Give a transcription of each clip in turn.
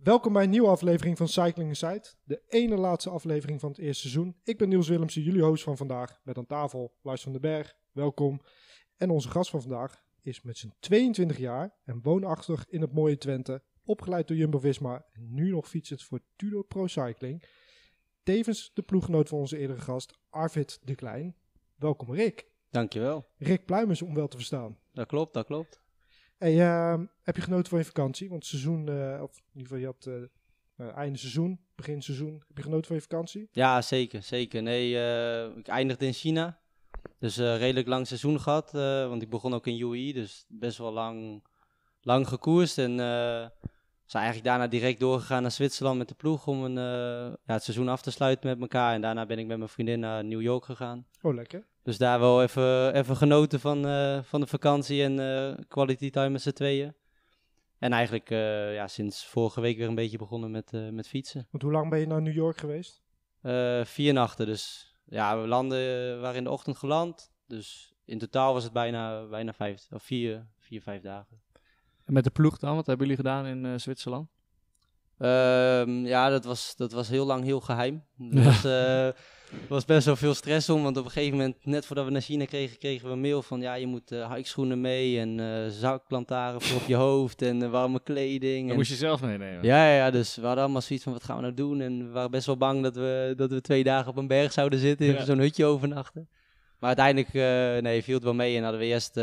Welkom bij een nieuwe aflevering van Cycling Inside, de ene laatste aflevering van het eerste seizoen. Ik ben Niels Willemsen, jullie host van vandaag, met aan tafel Lars van den Berg, welkom. En onze gast van vandaag is met zijn 22 jaar en woonachtig in het mooie Twente, opgeleid door Jumbo-Visma en nu nog fietsend voor Tudor Pro Cycling. Tevens de ploeggenoot van onze eerdere gast, Arvid de Klein. Welkom Rick. Dankjewel. Rick Pluimers, om wel te verstaan. Dat klopt. Hey, heb je genoten van je vakantie? Want het seizoen, of in ieder geval je had einde seizoen, begin seizoen. Heb je genoten van je vakantie? Ja, zeker. Nee, ik eindigde in China. Dus redelijk lang seizoen gehad. Want ik begon ook in UAE, dus best wel lang gekoerst. En zijn eigenlijk daarna direct doorgegaan naar Zwitserland met de ploeg om het seizoen af te sluiten met elkaar. En daarna ben ik met mijn vriendin naar New York gegaan. Oh, lekker. Dus daar wel even genoten van de vakantie en quality time met z'n tweeën. En eigenlijk sinds vorige week weer een beetje begonnen met fietsen. Want hoe lang ben je naar New York geweest? 4 nachten. Dus ja, we waren in de ochtend geland. Dus in totaal was het bijna 4-5 dagen. En met de ploeg dan? Wat hebben jullie gedaan in Zwitserland? Dat was heel lang heel geheim. Er was best wel veel stress om, want op een gegeven moment, net voordat we naar China kregen we een mail van, ja, je moet hikeschoenen mee en zakplantaren voor op je hoofd en warme kleding. Dat moest je zelf meenemen? Ja, dus we hadden allemaal zoiets van, wat gaan we nou doen? En we waren best wel bang dat we 2 dagen op een berg zouden zitten en zo'n hutje overnachten. Maar uiteindelijk viel het wel mee en hadden we eerst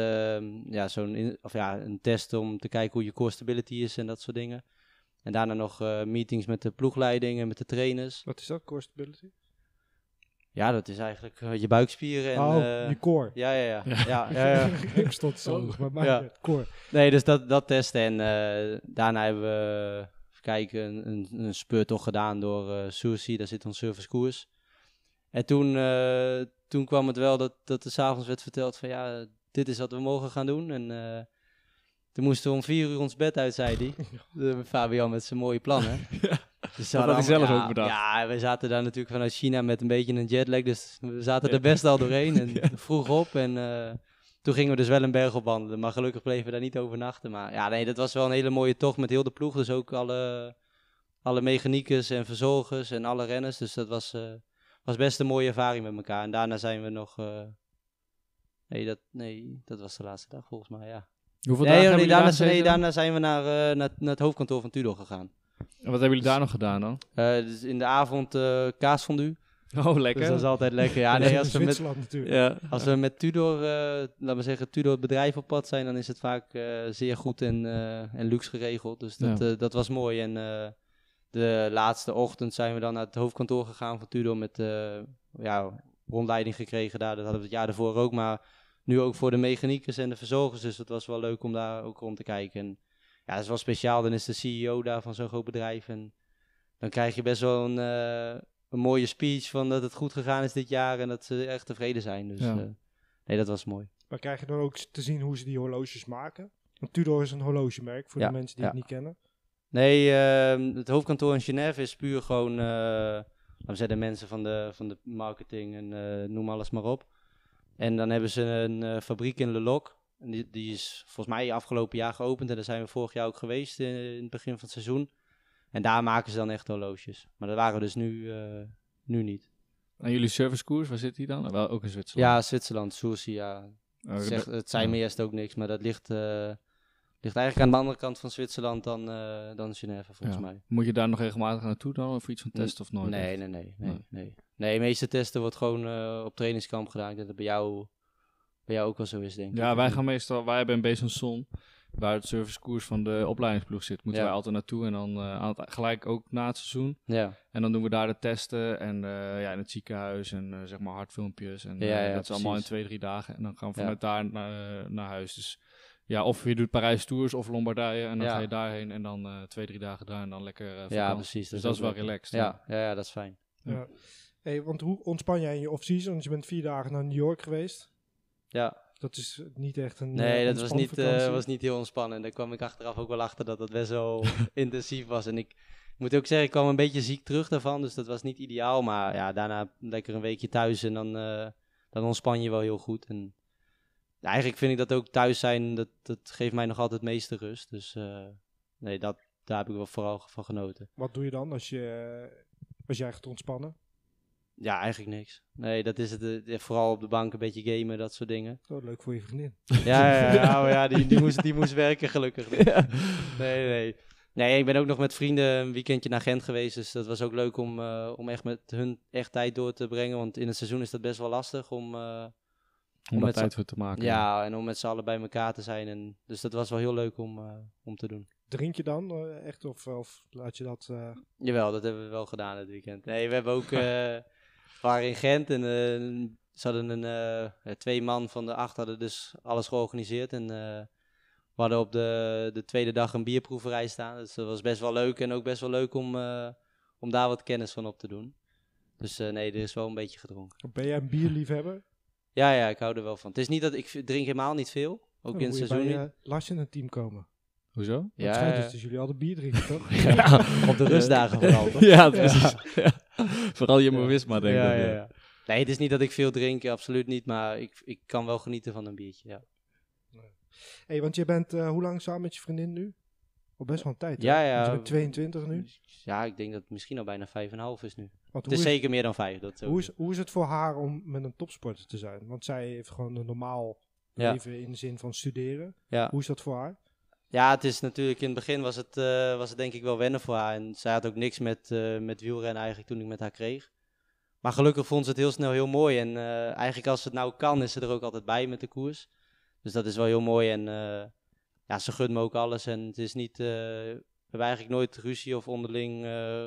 een test om te kijken hoe je core stability is en dat soort dingen. En daarna nog meetings met de ploegleiding en met de trainers. Wat is dat, core stability? Ja, dat is eigenlijk je buikspieren en... je core. Ja. Ik stond zo, maar core. Nee, dus dat testen en daarna hebben we, even kijken, een speurtocht gedaan door Sourcy, daar zit ons servicekoers. En toen kwam het wel dat er 's avonds werd verteld van ja, dit is wat we mogen gaan doen. En toen moesten we om 4 uur ons bed uit, zei hij. Fabian met zijn mooie plannen. Dus dat had hij zelf ook bedacht. Ja, we zaten daar natuurlijk vanuit China met een beetje een jetlag. Dus we zaten er best al doorheen en vroeg op. En toen gingen we dus wel een berg op wandelen. Maar gelukkig bleven we daar niet overnachten. Maar ja, nee, dat was wel een hele mooie tocht met heel de ploeg. Dus ook alle mechaniekers en verzorgers en alle renners. Dus dat was best een mooie ervaring met elkaar. En daarna zijn we nog... dat was de laatste dag volgens mij, ja. Hoeveel dagen hebben jullie daar gezeten? Daarna zijn we naar het hoofdkantoor van Tudor gegaan. En wat hebben jullie daar nog gedaan dan? Dus in de avond kaasfondue. Oh, lekker. Dus dat is altijd lekker. Ja, nee, als we Zwitserland natuurlijk. Ja, als we met Tudor, laten we zeggen, Tudor het bedrijf op pad zijn, dan is het vaak zeer goed en luxe geregeld. Dus dat was mooi. En de laatste ochtend zijn we dan naar het hoofdkantoor gegaan van Tudor met rondleiding gekregen daar. Dat hadden we het jaar ervoor ook, maar nu ook voor de mechaniekers en de verzorgers. Dus het was wel leuk om daar ook rond te kijken. En ja, dat is wel speciaal. Dan is de CEO daar van zo'n groot bedrijf. En dan krijg je best wel een mooie speech van dat het goed gegaan is dit jaar en dat ze echt tevreden zijn. Dus dat was mooi. Maar krijg je dan ook te zien hoe ze die horloges maken? Want Tudor is een horlogemerk voor de mensen die het niet kennen. Nee, het hoofdkantoor in Genève is puur gewoon, laten we zeggen, mensen van de marketing en noem alles maar op. En dan hebben ze een fabriek in Le Loc. En die is volgens mij afgelopen jaar geopend en daar zijn we vorig jaar ook geweest in het begin van het seizoen. En daar maken ze dan echt horloges. Maar dat waren we dus nu niet. En jullie servicekoers, waar zit die dan? Wel ook in Zwitserland? Ja, Zwitserland, Sourcy, ja. Het zei me eerst ook niks, maar dat ligt eigenlijk aan de andere kant van Zwitserland dan Genève, volgens mij. Moet je daar nog regelmatig naartoe dan, of iets van testen of nooit? Nee. Nee, de meeste testen wordt gewoon op trainingskamp gedaan. Ik denk dat bij jou ook wel zo is, denk ik. Ja, wij hebben in Besançon, waar het servicekoers van de opleidingsploeg zit, moeten wij altijd naartoe en dan gelijk ook na het seizoen. Ja. En dan doen we daar de testen en in het ziekenhuis en zeg maar hartfilmpjes. En dat is allemaal in 2-3 dagen. En dan gaan we vanuit daar naar huis. Dus ja, of je doet Parijs Tours of Lombardije en dan ga je daarheen en dan 2-3 dagen daar en dan lekker vakantie. Ja, precies. Dus dat is wel relaxed. Ja, dat is fijn. Ja. Hey, want hoe ontspan jij in je off-season? Want je bent 4 dagen naar New York geweest. Ja. Dat is niet echt een dat was niet heel ontspannen. Daar kwam ik achteraf ook wel achter dat het best wel intensief was. En ik moet ook zeggen, ik kwam een beetje ziek terug daarvan. Dus dat was niet ideaal. Maar ja, daarna lekker een weekje thuis en dan ontspan je wel heel goed. En eigenlijk vind ik dat ook thuis zijn, dat geeft mij nog altijd het meeste rust. Dus dat daar heb ik wel vooral van genoten. Wat doe je dan als jij gaat ontspannen? Ja, eigenlijk niks. Nee, dat is het. Vooral op de bank een beetje gamen, dat soort dingen. Oh, leuk voor je vriendin. Ja, die moest werken gelukkig. Ja. Nee. Nee, ik ben ook nog met vrienden een weekendje naar Gent geweest. Dus dat was ook leuk om echt met hun echt tijd door te brengen. Want in het seizoen is dat best wel lastig om daar tijd voor te maken. Ja, en om met z'n allen bij elkaar te zijn. Dus dat was wel heel leuk om te doen. Drink je dan echt of laat je dat... Jawel, dat hebben we wel gedaan het weekend. Nee, we hebben ook... we waren in Gent en ze hadden 2 man van de 8 hadden dus alles georganiseerd. En we hadden op de tweede dag een bierproeverij staan. Dus dat was best wel leuk en ook best wel leuk om daar wat kennis van op te doen. Dus nee, er is wel een beetje gedronken. Ben jij een bierliefhebber? Ja, ik hou er wel van. Het is niet dat ik drink helemaal niet veel. Ook in het seizoen niet. Bij Lars in het team komen. Hoezo? Ja, het schijnt dus jullie altijd bier drinken, toch? Ja, op de rustdagen vooral, toch? Ja, precies. Ja. Vooral Jumbo-Visma, denk ik. Ja. Nee, het is niet dat ik veel drink, absoluut niet. Maar ik kan wel genieten van een biertje, ja. Hey, want je bent hoe lang samen met je vriendin nu? Al best wel een tijd, Ja. Want je bent 22 nu? Ja, ik denk dat het misschien al bijna 5,5 is nu. Want het is zeker meer dan 5. Hoe is het voor haar om met een topsporter te zijn? Want zij heeft gewoon een normaal leven in de zin van studeren. Ja. Hoe is dat voor haar? Ja, het is natuurlijk in het begin was het denk ik wel wennen voor haar. En zij had ook niks met wielrennen eigenlijk toen ik met haar kreeg. Maar gelukkig vond ze het heel snel heel mooi. En eigenlijk als het nou kan, is ze er ook altijd bij met de koers. Dus dat is wel heel mooi. En ja, ze gunt me ook alles. En het is niet... we hebben eigenlijk nooit ruzie of onderling...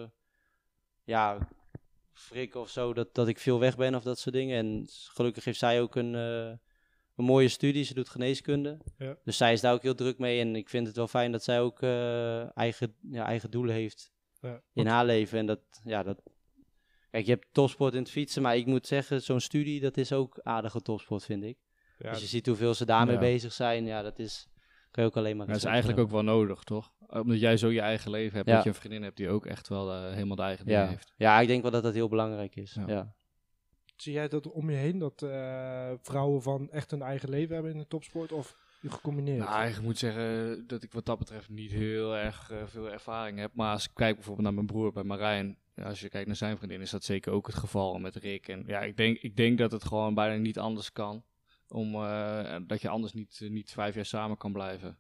frikken of zo, dat ik veel weg ben of dat soort dingen. En gelukkig heeft zij ook een mooie studie. Ze doet geneeskunde. Ja. Dus zij is daar ook heel druk mee. En ik vind het wel fijn dat zij ook eigen doelen heeft in haar leven. En dat... Kijk, je hebt topsport in het fietsen, maar ik moet zeggen, zo'n studie, dat is ook aardige topsport, vind ik. Ja, als je ziet hoeveel ze daarmee bezig zijn, dat kan je ook alleen maar... Dat is eigenlijk ook wel nodig, toch? Omdat jij zo je eigen leven hebt, dat je een vriendin hebt die ook echt wel helemaal de eigen dingen heeft. Ja, ik denk wel dat dat heel belangrijk is. Ja. Zie jij dat om je heen, dat vrouwen van echt een eigen leven hebben in de topsport, of gecombineerd? Nou, ik moet zeggen dat ik wat dat betreft niet heel erg veel ervaring heb. Maar als ik kijk bijvoorbeeld naar mijn broer bij Marijn, als je kijkt naar zijn vriendin, is dat zeker ook het geval met Rick. En ja, ik denk dat het gewoon bijna niet anders kan. Dat je anders niet 5 jaar samen kan blijven.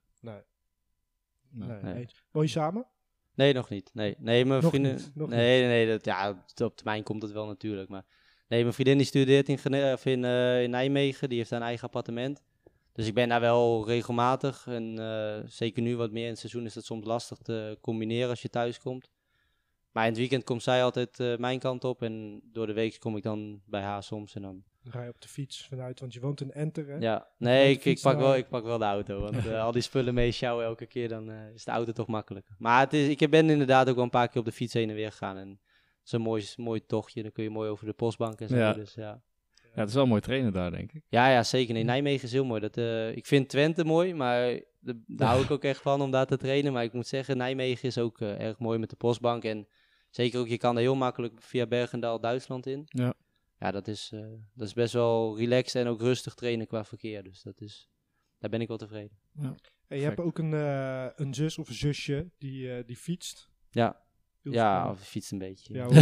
Nee. Woon je samen? Nee, nog niet. Nee, mijn vriendin... Nee, op termijn komt het wel natuurlijk. Maar nee, mijn vriendin die studeert in Nijmegen. Die heeft haar eigen appartement. Dus ik ben daar wel regelmatig. En zeker nu wat meer in het seizoen is dat soms lastig te combineren als je thuis komt. Maar in het weekend komt zij altijd mijn kant op. En door de week kom ik dan bij haar soms. En dan ga je op de fiets vanuit, want je woont in Enter, hè? Ja, nee, ik pak wel de auto. Want al die spullen mee sjouwen elke keer, dan is de auto toch makkelijker. Maar ik ben inderdaad ook wel een paar keer op de fiets heen en weer gegaan. En het is een mooi tochtje. Dan kun je mooi over de postbank en zo. Ja. Dus, ja, het is wel mooi trainen daar, denk ik. Ja, zeker. Nee, Nijmegen is heel mooi. Ik vind Twente mooi, maar daar hou ik ook echt van om daar te trainen. Maar ik moet zeggen, Nijmegen is ook erg mooi met de postbank. En zeker ook, je kan er heel makkelijk via Bergendal Duitsland in. Ja. Ja, dat is best wel relaxed en ook rustig trainen qua verkeer. Dus daar ben ik wel tevreden. Ja. En je hebt ook een zus of een zusje die fietst. Ja. Ja, of fietst een beetje. Ja,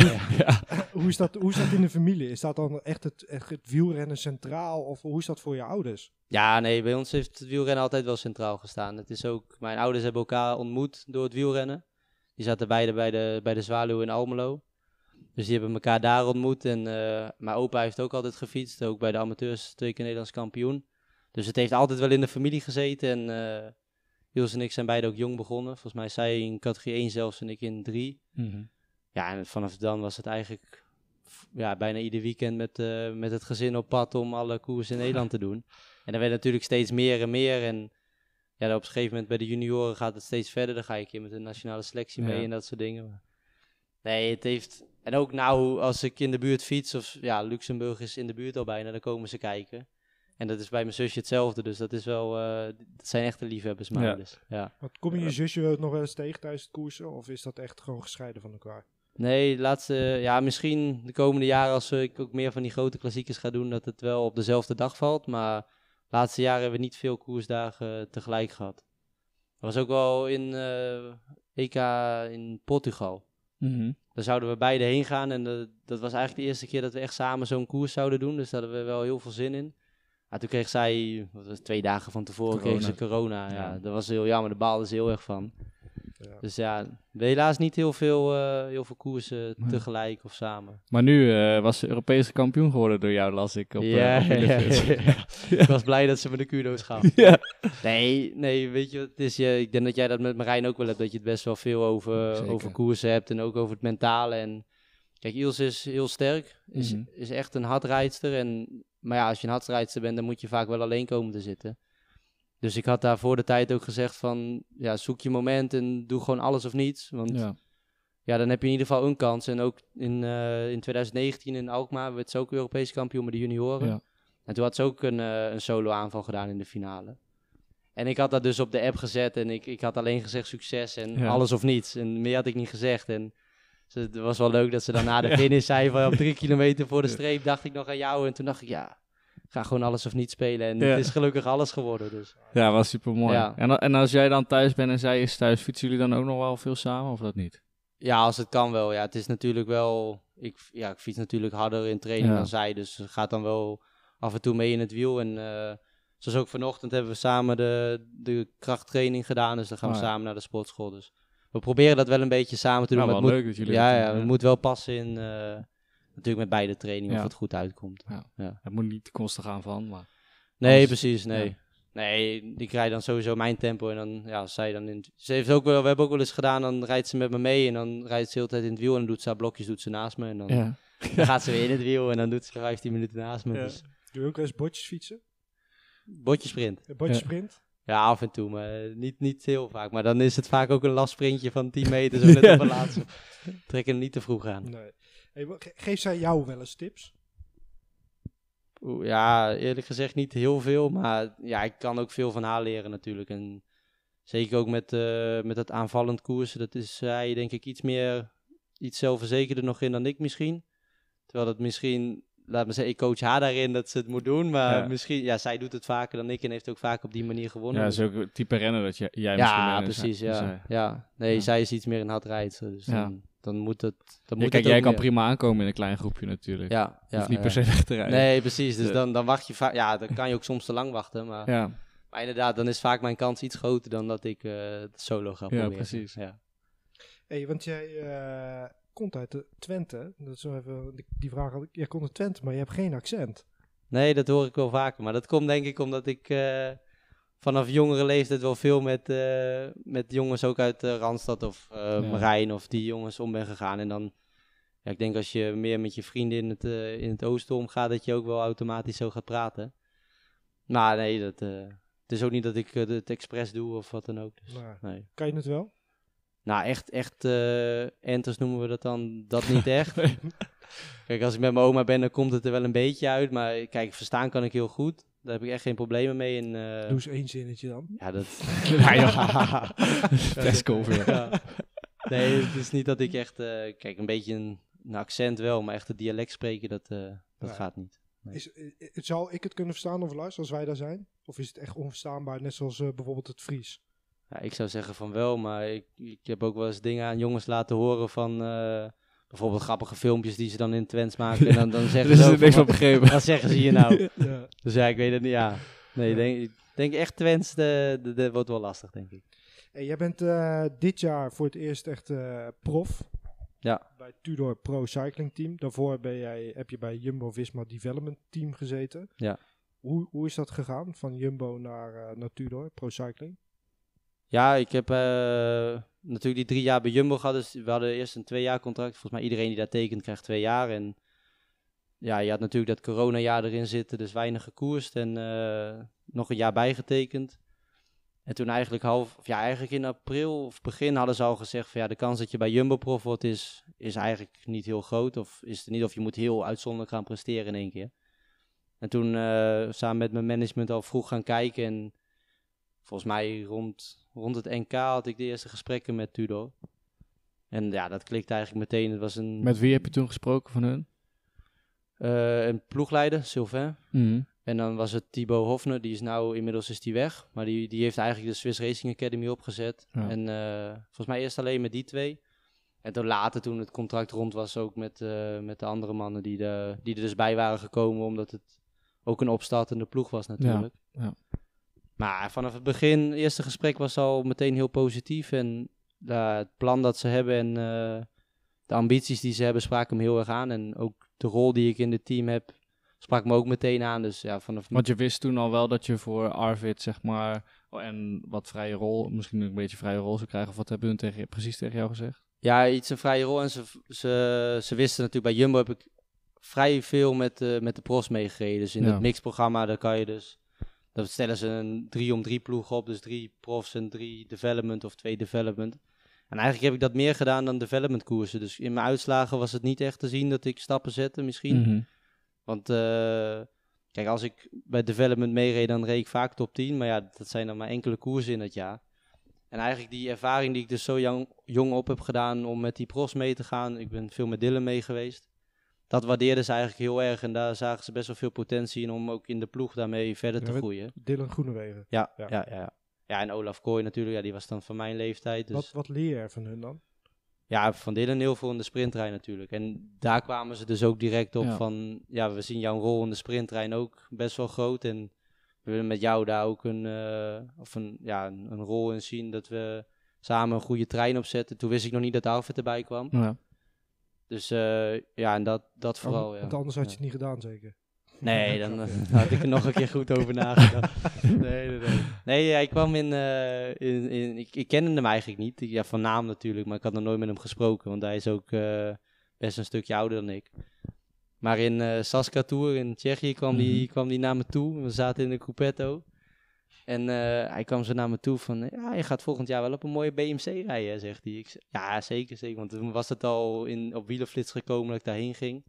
hoe is dat in de familie? Is dat dan echt het wielrennen centraal? Of hoe is dat voor je ouders? Ja, nee, bij ons heeft het wielrennen altijd wel centraal gestaan. Het is ook, mijn ouders hebben elkaar ontmoet door het wielrennen. Die zaten beide bij de Zwaluw in Almelo. Dus die hebben elkaar daar ontmoet. En mijn opa heeft ook altijd gefietst. Ook bij de amateurs 2 keer Nederlands kampioen. Dus het heeft altijd wel in de familie gezeten. En Niels en ik zijn beide ook jong begonnen. Volgens mij zij in categorie 1 zelfs en ik in 3. Mm-hmm. Ja, en vanaf dan was het eigenlijk bijna ieder weekend met het gezin op pad om alle koers in Nederland te doen. En dan werd natuurlijk steeds meer en meer. En ja, op een gegeven moment bij de junioren gaat het steeds verder. Dan ga je een keer met de nationale selectie mee en dat soort dingen. Maar nee, het heeft... En ook nou, als ik in de buurt fiets, of ja, Luxemburg is in de buurt al bijna, dan komen ze kijken. En dat is bij mijn zusje hetzelfde, dus dat is wel, dat zijn echte liefhebbers. Maar dus, ja. Wat, kom je je zusje nog wel eens tegen tijdens het koersen, of is dat echt gewoon gescheiden van elkaar? Nee, misschien de komende jaren als ik ook meer van die grote klassiekers ga doen, dat het wel op dezelfde dag valt. Maar de laatste jaren hebben we niet veel koersdagen tegelijk gehad. Dat was ook wel in EK in Portugal. Mm-hmm. Daar zouden we beide heen gaan en dat was eigenlijk de eerste keer dat we echt samen zo'n koers zouden doen. Dus daar hadden we wel heel veel zin in. Maar toen kreeg zij, 2 dagen van tevoren, kreeg ze corona. Ja, dat was heel jammer, daar baalde ze heel erg van. Ja. Dus ja, helaas niet heel veel koersen tegelijk of samen. Maar nu was ze Europese kampioen geworden door jou, las ik. Ik was blij dat ze me de kudo's gaf. Ja. Nee, weet je, ik denk dat jij dat met Marijn ook wel hebt, dat je het best wel veel over koersen hebt en ook over het mentale. En kijk, Ilse is heel sterk, is echt een hardrijdster. Maar ja, als je een hardrijdster bent, dan moet je vaak wel alleen komen te zitten. Dus ik had daar voor de tijd ook gezegd van, ja, zoek je moment en doe gewoon alles of niets. Want dan heb je in ieder geval een kans. En ook in 2019 in Alkmaar werd ze ook Europese kampioen met de junioren. Ja. En toen had ze ook een solo aanval gedaan in de finale. En ik had dat dus op de app gezet en ik had alleen gezegd succes en alles of niets. En meer had ik niet gezegd. En het was wel leuk dat ze dan na de finish zei van op 3 kilometer voor de streep dacht ik nog aan jou. En toen dacht ik, ga gewoon alles of niet spelen. En het is gelukkig alles geworden. Dus. Ja, was super mooi. Ja. En als jij dan thuis bent en zij is thuis, fietsen jullie dan ook nog wel veel samen of dat niet? Ja, als het kan wel. Ja, het is natuurlijk wel... Ik fiets natuurlijk harder in training dan zij. Dus ze gaat dan wel af en toe mee in het wiel. En zoals ook vanochtend hebben we samen de krachttraining gedaan. Dus dan gaan we samen naar de sportschool. Dus we proberen dat wel een beetje samen te doen. Nou, wel leuk dat jullie het moet wel passen in... natuurlijk met beide trainingen of het goed uitkomt. Ja. Het moet niet konstig gaan van, maar... Nee, precies, nee. Ja. Nee, ik rijd dan sowieso mijn tempo en dan, als zij dan Ze heeft ook wel, we hebben ook wel eens gedaan, dan rijdt ze met me mee en dan rijdt ze de hele tijd in het wiel en dan doet ze haar blokjes naast me en dan gaat ze weer in het wiel en dan doet ze 15 minuten naast me. Ja. Dus. Doe je ook eens botjes fietsen? Botjesprint. Botjesprint? Ja, af en toe, maar niet heel vaak. Maar dan is het vaak ook een lafsprintje van 10 meter, zo net op een laatste. Trekken er niet te vroeg aan. Nee. Hey, geeft zij jou wel eens tips? Ja, eerlijk gezegd niet heel veel, maar ik kan ook veel van haar leren natuurlijk. En zeker ook met dat aanvallend koersen, dat is zij denk ik iets zelfverzekerder nog in dan ik misschien. Terwijl dat misschien, laat me zeggen, ik coach haar daarin dat ze het moet doen, maar misschien, zij doet het vaker dan ik en heeft ook vaak op die manier gewonnen. Ja, dat is ook het type rennen dat jij misschien bent. Precies, zij is iets meer een hardrijdster, dus dan moet het... Kijk, jij kan prima aankomen in een klein groepje natuurlijk. Ja. Hoeft niet per se weg te rijden. Nee, precies. Dus dan wacht je vaak... Ja, dan kan je ook soms te lang wachten. Maar inderdaad, dan is vaak mijn kans iets groter dan dat ik solo ga proberen. Ja, precies. Ja. Hey, want jij komt uit Twente. Dat is even die vraag had ik. Jij komt uit Twente, maar je hebt geen accent. Nee, dat hoor ik wel vaker. Maar dat komt denk ik omdat ik... vanaf jongere leeftijd wel veel met jongens ook uit Randstad of Marijn of die jongens om ben gegaan. En dan, ik denk als je meer met je vrienden in het oosten omgaat, dat je ook wel automatisch zo gaat praten. Maar nee, het is ook niet dat ik het expres doe of wat dan ook. Dus, nee. Kan je het wel? Nou, echt enters noemen we dat dan, dat niet echt. Kijk, als ik met mijn oma ben, dan komt het er wel een beetje uit. Maar kijk, verstaan kan ik heel goed. Daar heb ik echt geen problemen mee. Doe eens 1 zinnetje dan. Ja, dat... Flashcover. Ja. Nee, het is niet dat ik echt... kijk, een beetje een accent wel, maar echt het dialect spreken, dat gaat niet. Nee. Zou ik het kunnen verstaan of luisteren als wij daar zijn? Of is het echt onverstaanbaar, net zoals bijvoorbeeld het Fries? Ja, ik zou zeggen van wel, maar ik heb ook wel eens dingen aan jongens laten horen van... bijvoorbeeld grappige filmpjes die ze dan in Twents maken. En dan zeggen ze niks van begrepen. Wat zeggen ze hier nou? Ja. Dus ik weet het niet. Ja. Nee, ik denk echt Twents, dat wordt wel lastig, denk ik. Hey, jij bent dit jaar voor het eerst echt prof. Ja. Bij Tudor Pro Cycling Team. Daarvoor heb je bij Jumbo-Visma Development Team gezeten. Ja. Hoe is dat gegaan? Van Jumbo naar Tudor Pro Cycling? Ja, ik heb natuurlijk die 3 jaar bij Jumbo gehad. Dus we hadden eerst een 2-jaar contract. Volgens mij iedereen die daar tekent krijgt 2 jaar. En ja, je had natuurlijk dat coronajaar erin zitten. Dus weinig gekoerst en nog een jaar bijgetekend. En toen eigenlijk in april of begin hadden ze al gezegd van de kans dat je bij Jumbo prof wordt is eigenlijk niet heel groot. Of is het niet of je moet heel uitzonderlijk gaan presteren in 1 keer. En toen samen met mijn management al vroeg gaan kijken en volgens mij rond het NK had ik de eerste gesprekken met Tudor. En ja, dat klikte eigenlijk meteen. Het was Met wie heb je toen gesproken van hun? Een ploegleider, Sylvain. Mm-hmm. En dan was het Thibaut Hofner, inmiddels is die weg. Maar die heeft eigenlijk de Swiss Racing Academy opgezet. Ja. En volgens mij eerst alleen met die 2. En toen later, toen het contract rond was, ook met de andere mannen die er dus bij waren gekomen. Omdat het ook een opstartende ploeg was natuurlijk. Ja. Maar vanaf het begin, het eerste gesprek was al meteen heel positief. En het plan dat ze hebben en de ambities die ze hebben spraken me heel erg aan. En ook de rol die ik in het team heb, sprak me ook meteen aan. Dus ja, Want je wist toen al wel dat je voor Arvid, zeg maar, en wat vrije rol, misschien een beetje vrije rol zou krijgen. Of wat hebben hun precies tegen jou gezegd? Ja, iets een vrije rol. En ze wisten natuurlijk, bij Jumbo heb ik vrij veel met de pros meegereden. Dus in het mixprogramma, daar kan je dus, dan stellen ze een 3-om-3 ploeg op. Dus 3 profs en 3 development of 2 development. En eigenlijk heb ik dat meer gedaan dan development koersen. Dus in mijn uitslagen was het niet echt te zien dat ik stappen zette misschien. Mm-hmm. Want kijk, als ik bij development meereed, dan reed ik vaak top 10. Maar ja, dat zijn dan maar enkele koersen in het jaar. En eigenlijk die ervaring die ik dus zo jong op heb gedaan om met die pros mee te gaan. Ik ben veel met Dylan mee geweest. Dat waardeerden ze eigenlijk heel erg. En daar zagen ze best wel veel potentie in om ook in de ploeg daarmee verder te groeien. Dylan Groenewegen. Ja. Ja, en Olaf Kooi natuurlijk. Ja, die was dan van mijn leeftijd. Dus. Wat leer je er van hun dan? Ja, van Dylan heel veel in de sprinttrein natuurlijk. En daar kwamen ze dus ook direct op van... Ja, we zien jouw rol in de sprinttrein ook best wel groot. En we willen met jou daar ook een rol in zien. Dat we samen een goede trein opzetten. Toen wist ik nog niet dat Alfred erbij kwam. Ja. Dus en dat vooral. Want anders had je het niet gedaan zeker? Nee, dan had ik er nog een keer goed over nagedacht. Nee, hij kwam ik kende hem eigenlijk niet. Ja, van naam natuurlijk, maar ik had nog nooit met hem gesproken. Want hij is ook best een stukje ouder dan ik. Maar in Saskatoon in Tsjechië kwam die naar me toe. We zaten in een coupetto. En hij kwam zo naar me toe van... Ja, je gaat volgend jaar wel op een mooie BMC rijden, zegt hij. Ja, zeker. Want toen was het al op wielerflits gekomen dat ik daarheen ging.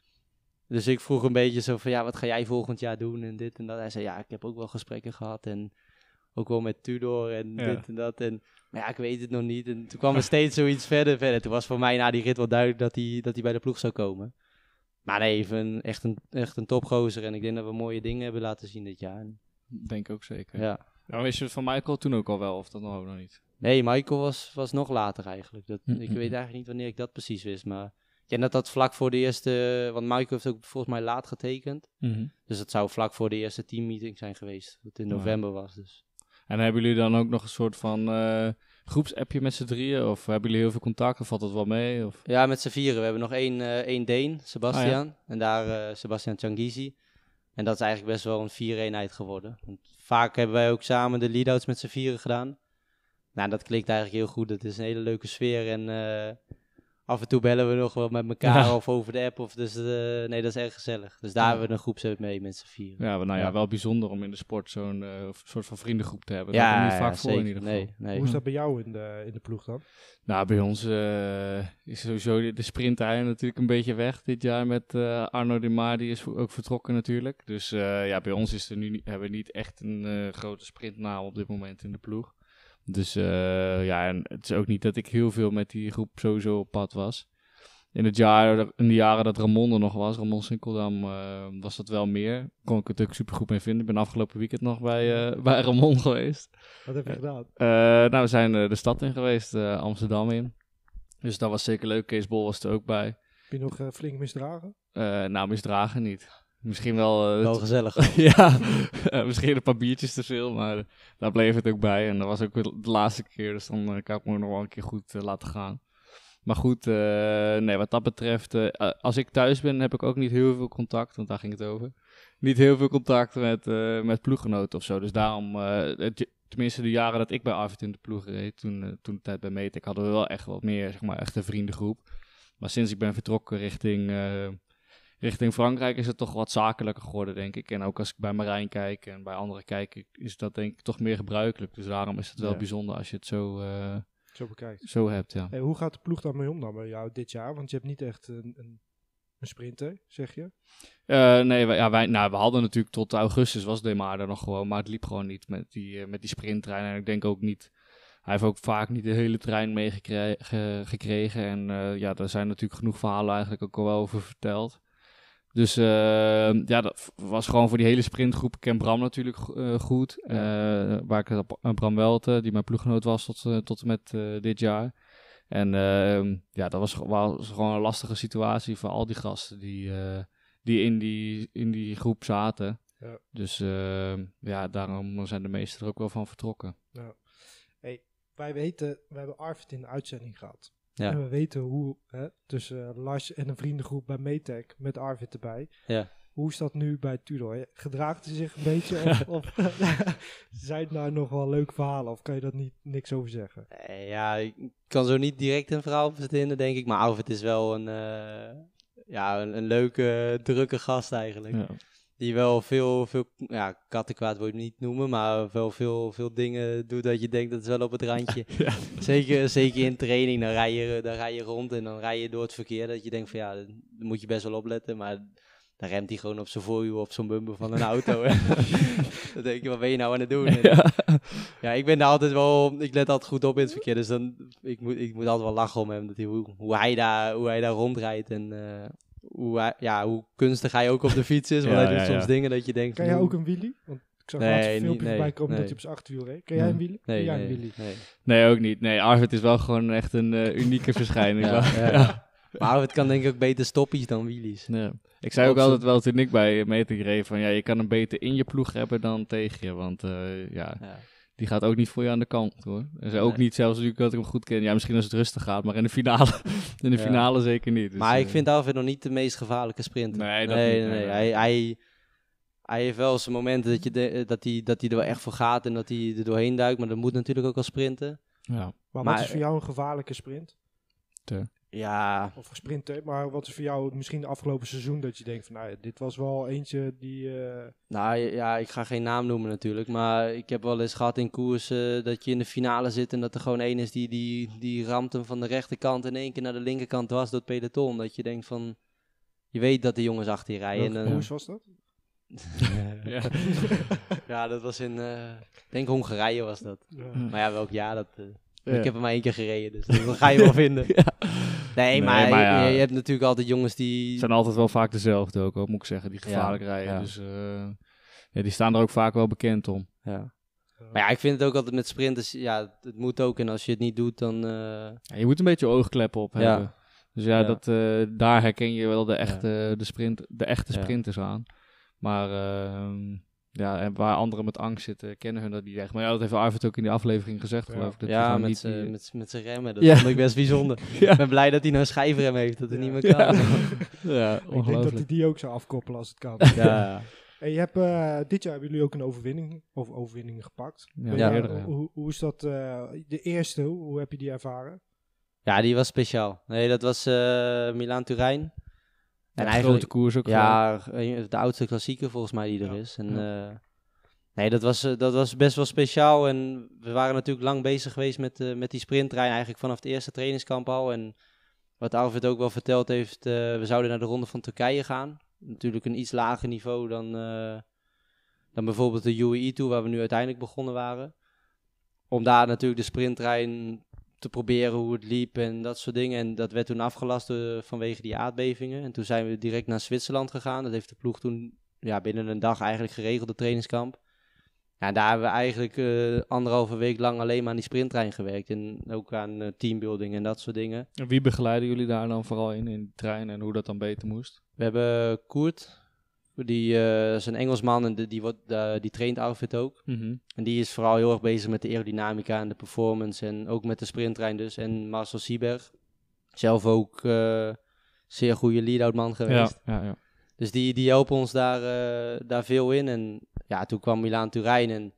Dus ik vroeg een beetje zo van, ja, wat ga jij volgend jaar doen en dit en dat. Hij zei, ja, ik heb ook wel gesprekken gehad en ook wel met Tudor en dit en dat. Maar ja, ik weet het nog niet. En toen kwam er steeds zoiets verder. Toen was voor mij na die rit wel duidelijk dat hij bij de ploeg zou komen. Maar nee, echt een topgozer. En ik denk dat we mooie dingen hebben laten zien dit jaar. Denk ook zeker. Ja. Nou, wist je het van Michael toen ook al wel, of dat nog niet? Nee, Michael was nog later eigenlijk. Ik weet eigenlijk niet wanneer ik dat precies wist, maar... Ja, dat vlak voor de eerste... Want Michael heeft ook volgens mij laat getekend. Mm-hmm. Dus dat zou vlak voor de eerste teammeeting zijn geweest. Wat in november was dus. En hebben jullie dan ook nog een soort van groepsappje met z'n drieën? Of hebben jullie heel veel contact? Of valt dat wel mee? Of? Ja, met z'n vieren. We hebben nog één Deen, Sebastian. Oh, ja. En daar Sebastian Changizi. En dat is eigenlijk best wel een 4-eenheid geworden. Want vaak hebben wij ook samen de lead-outs met z'n vieren gedaan. Nou, dat klinkt eigenlijk heel goed. Het is een hele leuke sfeer en... Af en toe bellen we nog wel met elkaar of over de app. Dat is erg gezellig. Dus daar hebben we een groepsapp mee met z'n vieren. Ja, wel bijzonder om in de sport zo'n soort van vriendengroep te hebben. Dat hebben we niet vaak voor in ieder geval. Nee. Hoe is dat bij jou in de ploeg dan? Nou, bij ons is sowieso de sprinttrein natuurlijk een beetje weg dit jaar met Arno de Maar. Die is ook vertrokken natuurlijk. Dus bij ons hebben we niet echt een grote sprintnaam op dit moment in de ploeg. Dus en het is ook niet dat ik heel veel met die groep sowieso op pad was. In de jaren dat Ramon er nog was, Ramon Sinkeldam, was dat wel meer. Kon ik het ook super goed mee vinden. Ik ben afgelopen weekend nog bij Ramon geweest. Wat heb je gedaan? We zijn de stad in geweest, Amsterdam in. Dus dat was zeker leuk. Kees Bol was er ook bij. Heb je nog flink misdragen? Misdragen niet. Misschien wel gezellig. Ja, misschien een paar biertjes te veel, maar daar bleef het ook bij. En dat was ook de laatste keer, dus dan kan ik me nog wel een keer goed laten gaan. Maar goed, wat dat betreft, als ik thuis ben, heb ik ook niet heel veel contact, want daar ging het over. Niet heel veel contact met ploeggenoten of zo. Dus daarom, tenminste de jaren dat ik bij Arvid in de ploeg reed, toen de tijd bij Metec, hadden we wel echt wat meer, zeg maar, echt een vriendengroep. Maar sinds ik ben vertrokken richting Frankrijk is het toch wat zakelijker geworden, denk ik. En ook als ik bij Marijn kijk en bij anderen kijk, is dat denk ik toch meer gebruikelijk. Dus daarom is het wel bijzonder als je het zo bekijkt. Zo hebt, ja. Hey, hoe gaat de ploeg dan mee om dan bij jou dit jaar? Want je hebt niet echt een sprinter, zeg je? We hadden natuurlijk tot augustus was Demar er nog gewoon, maar het liep gewoon niet met die sprinttrein. En ik denk ook niet... Hij heeft ook vaak niet de hele trein meegekregen. En daar zijn natuurlijk genoeg verhalen eigenlijk ook al wel over verteld. Dus dat was gewoon voor die hele sprintgroep. Ik ken Bram natuurlijk goed. Waar ik Bram Welte, die mijn ploeggenoot was tot en met dit jaar. En dat was gewoon een lastige situatie voor al die gasten die in die groep zaten. Ja. Dus daarom zijn de meesten er ook wel van vertrokken. Ja. Hey, we hebben Arvid in de uitzending gehad. Ja. En we weten hoe, tussen Lars en een vriendengroep bij Metec met Arvid erbij. Ja. Hoe is dat nu bij Tudor? Gedraagt hij zich een beetje? of zijn het nou nog wel leuke verhalen? Of kan je dat niks over zeggen? Ja, ik kan zo niet direct een verhaal verzinnen, denk ik. Maar Arvid is wel een leuke, drukke gast eigenlijk. Ja. Die wel veel kattenkwaad wil je niet noemen, maar wel veel dingen doet dat je denkt dat is wel op het randje. Ja. Zeker in training, dan rij je rond en dan rij je door het verkeer. Dat je denkt van daar moet je best wel opletten, maar dan remt hij gewoon op zijn voorwiel op zo'n bumper van een auto. Dan denk je, wat ben je nou aan het doen? En, ik ben daar altijd ik let altijd goed op in het verkeer, dus ik moet altijd wel lachen om hem, hoe hij daar rondrijdt en... hoe kunstig hij ook op de fiets is. Want hij doet soms dingen dat je denkt... Kan jij ook een wheelie? Want ik zag laatst een filmpje voorbij komen dat hij op zijn achterwiel reed. Kan jij een wheelie? Nee, ook niet. Nee, Arvid is wel gewoon echt een unieke verschijning. Maar Arvid kan denk ik ook beter stoppies dan wheelies. Ja. Ik zei ook altijd wel toen ik bij Metec reed van... je kan hem beter in je ploeg hebben dan tegen je. Want die gaat ook niet voor je aan de kant, hoor. En ook niet, zelfs natuurlijk dat ik hem goed ken. Ja, misschien als het rustig gaat, maar in de finale zeker niet. Dus, maar ik vind Arvid nog niet de meest gevaarlijke sprinter. Nee. Hij heeft wel zijn momenten dat hij er wel echt voor gaat en dat hij er doorheen duikt. Maar dat moet natuurlijk ook al sprinten. Ja. Maar wat is voor jou een gevaarlijke sprint? Ja. Of sprinten, maar wat is voor jou misschien de afgelopen seizoen dat je denkt van, dit was wel eentje die... ik ga geen naam noemen natuurlijk, maar ik heb wel eens gehad in koersen dat je in de finale zit en dat er gewoon één is die ramt hem van de rechterkant in één keer naar de linkerkant dwars door het peloton. Dat je denkt van, je weet dat de jongens achter je rijden. Welke koers was dat? Ja, dat was in, ik denk Hongarije was dat. Ja. Maar welk jaar dat... Ik heb hem maar 1 keer gereden, dus dat ga je wel vinden. Nee, maar je hebt natuurlijk altijd jongens die... Het zijn altijd wel vaak dezelfde ook, moet ik zeggen, die gevaarlijk rijden. Ja. Dus die staan er ook vaak wel bekend om. Ja. Maar ik vind het ook altijd met sprinters, het moet ook. En als je het niet doet, dan... je moet een beetje oogkleppen op hebben. Dus daar herken je wel de echte sprinters aan. Maar... en waar anderen met angst zitten, kennen hun dat niet echt. Maar dat heeft Arvid ook in die aflevering gezegd, geloof ik. Dat met zijn remmen. Dat vond ik best bijzonder. Ik ben blij dat hij nou een schijfrem heeft, dat het niet meer kan. Ik denk dat hij die ook zou afkoppelen als het kan. En je hebt, dit jaar hebben jullie ook een overwinningen gepakt. Hoe is dat, de eerste, hoe heb je die ervaren? Ja, die was speciaal. Nee, dat was Milaan-Turijn. En eigenlijk grote koers ook. De oudste klassieker volgens mij die er is. En, dat was best wel speciaal. En we waren natuurlijk lang bezig geweest met die sprinttrein. Eigenlijk vanaf het eerste trainingskamp al. En wat Arvid ook wel verteld heeft. We zouden naar de Ronde van Turkije gaan. Natuurlijk een iets lager niveau dan bijvoorbeeld de UAE Tour, waar we nu uiteindelijk begonnen waren. Om daar natuurlijk de sprinttrein te proberen hoe het liep en dat soort dingen. En dat werd toen afgelast vanwege die aardbevingen. En toen zijn we direct naar Zwitserland gegaan. Dat heeft de ploeg toen binnen een dag eigenlijk geregeld, de trainingskamp. Ja, daar hebben we eigenlijk 1,5 week lang alleen maar aan die sprinttrein gewerkt. En ook aan teambuilding en dat soort dingen. En wie begeleiden jullie daar dan vooral in de trein en hoe dat dan beter moest? We hebben Koert. Die is een Engelsman en die traint Arvid ook. Mm-hmm. En die is vooral heel erg bezig met de aerodynamica en de performance. En ook met de sprinttrein dus. En Marcel Sieberg. Zelf ook zeer goede lead-out man geweest. Ja. Dus die helpen ons daar veel in. En toen kwam Milaan-Turijn. En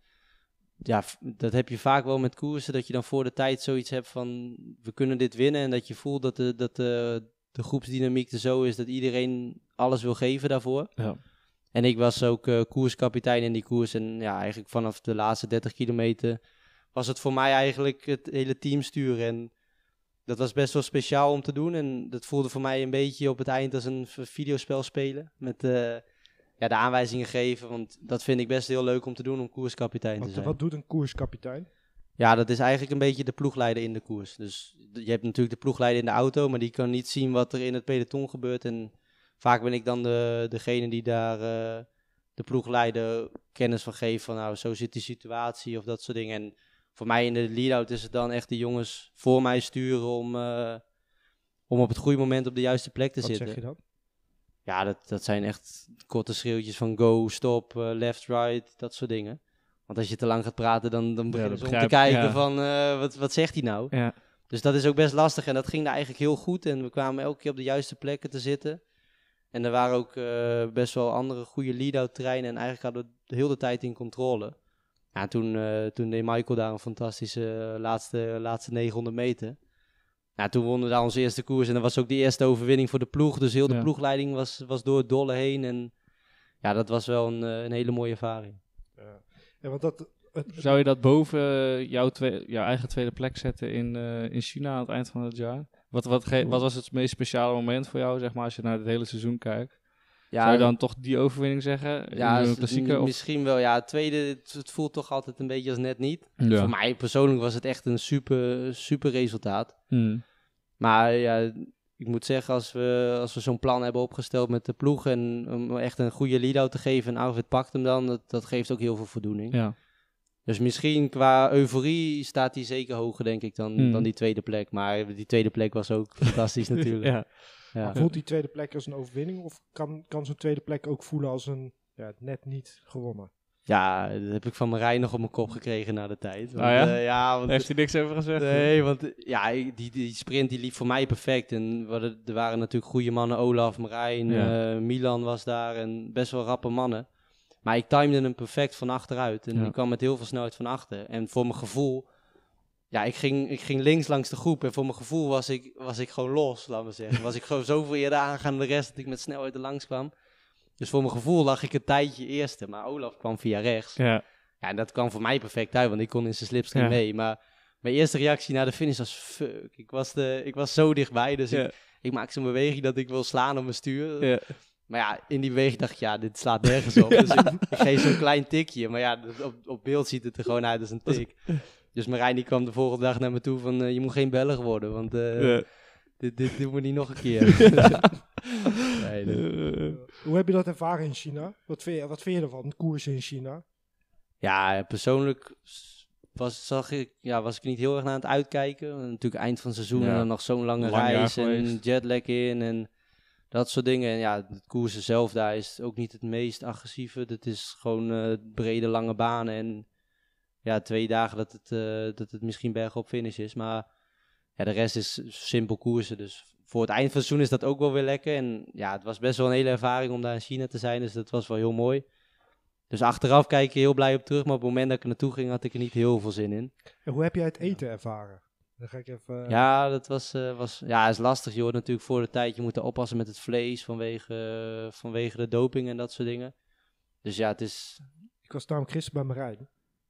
dat heb je vaak wel met koersen. Dat je dan voor de tijd zoiets hebt van, we kunnen dit winnen. En dat je voelt dat de groepsdynamiek er zo is dat iedereen alles wil geven daarvoor. Ja. En ik was ook koerskapitein in die koers. En eigenlijk vanaf de laatste 30 kilometer was het voor mij eigenlijk het hele team sturen. En dat was best wel speciaal om te doen. En dat voelde voor mij een beetje op het eind als een videospel spelen. Met de aanwijzingen geven. Want dat vind ik best heel leuk om te doen, om koerskapitein te zijn. Wat doet een koerskapitein? Ja, dat is eigenlijk een beetje de ploegleider in de koers. Dus je hebt natuurlijk de ploegleider in de auto, maar die kan niet zien wat er in het peloton gebeurt. En vaak ben ik dan degene die daar de ploegleider kennis van geeft van nou, zo zit die situatie of dat soort dingen. En voor mij in de lead-out is het dan echt de jongens voor mij sturen om op het goede moment op de juiste plek te zitten. Wat zeg je dan? Ja, dat zijn echt korte schreeuwtjes van go, stop, left, right, dat soort dingen. Want als je te lang gaat praten, dan beginnen ze om te kijken van wat zegt hij nou? Ja. Dus dat is ook best lastig en dat ging daar eigenlijk heel goed. En we kwamen elke keer op de juiste plekken te zitten. En er waren ook best wel andere goede lead-out terreinen. En eigenlijk hadden we de hele tijd in controle. Ja, toen deed Michael daar een fantastische laatste 900 meter. Ja, toen wonnen we daar onze eerste koers. En dat was ook de eerste overwinning voor de ploeg. Dus heel de ploegleiding was door het dolle heen. En ja, dat was wel een hele mooie ervaring. Ja, want zou je dat boven jouw eigen tweede plek zetten in China aan het eind van het jaar? Wat was het meest speciale moment voor jou, zeg maar, als je naar het hele seizoen kijkt? Ja, zou je dan toch die overwinning zeggen? Ja, in de klassieker, misschien wel. Ja, het tweede, het voelt toch altijd een beetje als net niet. Ja. Voor mij persoonlijk was het echt een super resultaat. Maar ja, ik moet zeggen, als we zo'n plan hebben opgesteld met de ploeg en om echt een goede lead-out te geven en Arvid pakt hem dan, dat geeft ook heel veel voldoening. Ja. Dus misschien qua euforie staat hij zeker hoger, denk ik, dan die tweede plek. Maar die tweede plek was ook fantastisch natuurlijk. Ja. Ja. Voelt die tweede plek als een overwinning of kan zo'n tweede plek ook voelen als net niet gewonnen? Ja, dat heb ik van Marijn nog op mijn kop gekregen na de tijd. Want, want heeft hij niks over gezegd? Nee, want die sprint die liep voor mij perfect. En er waren natuurlijk goede mannen. Olaf, Marijn, Milan was daar en best wel rappe mannen. Maar ik timede hem perfect van achteruit. En ik kwam met heel veel snelheid van achter. En voor mijn gevoel... Ja, ik ging links langs de groep. En voor mijn gevoel was ik gewoon los, laten we zeggen. Was ik gewoon zoveel eerder aangegaan dan de rest dat ik met snelheid er langs kwam. Dus voor mijn gevoel lag ik een tijdje eerste. Maar Olaf kwam via rechts. Ja, en dat kwam voor mij perfect uit. Want ik kon in zijn slipstream mee. Maar mijn eerste reactie na de finish was... Fuck, ik was zo dichtbij. Dus ik maakte zo'n beweging dat ik wil slaan op mijn stuur. Ja. Maar ja, in die beweging dacht ik, dit slaat nergens op. Dus ik geef zo'n klein tikje. Maar ja, op beeld ziet het er gewoon uit als een tik. Dus Marijn die kwam de volgende dag naar me toe van... je moet geen Belg worden, want dit doen we niet nog een keer. Hoe heb je dat ervaren in China? Wat vind je ervan, koersen in China? Ja, persoonlijk was ik niet heel erg naar het uitkijken. Natuurlijk eind van het seizoen en dan nog zo'n lange reis en jetlag in en dat soort dingen. En ja, het koersen zelf daar is ook niet het meest agressieve. Het is gewoon brede lange banen en... Ja, 2 dagen dat het misschien bergop finish is. Maar ja, de rest is simpel koersen. Dus voor het eind van het seizoen is dat ook wel weer lekker. En ja, het was best wel een hele ervaring om daar in China te zijn. Dus dat was wel heel mooi. Dus achteraf kijk je heel blij op terug. Maar op het moment dat ik er naartoe ging, had ik er niet heel veel zin in. En hoe heb jij het eten ervaren? Dan ga ik even... Ja, dat was is lastig. Je hoort natuurlijk voor de tijd, je moet er oppassen met het vlees vanwege de doping en dat soort dingen. Dus ja, het is... Ik was namelijk gisteren bij Marijn.